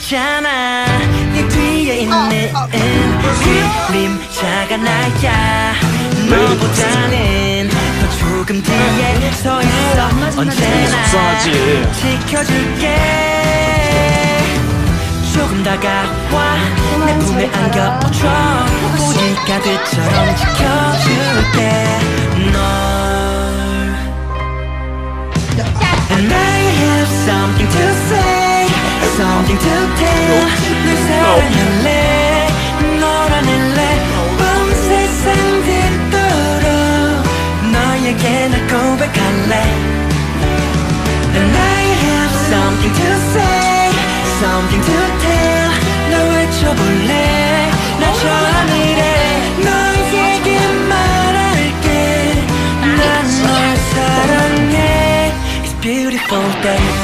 있잖아. 네 뒤에 있는 그림자가 나야. 너보다는 더 조금 뒤에 서 있어. 언제나 지켜줄게. 조금 다가와 내 품에 안겨줘. 보디가드처럼 지켜줄게 널. And I have something to say, something to tell. 널 사랑할래, 널 안을래. 온 세상 뒤도록 너에게 날 고백할래. And I have something to say, something to tell. 널 외쳐볼래. 나 저 하늘에 너에게 말할게. 난 널 사랑해. It's beautiful day.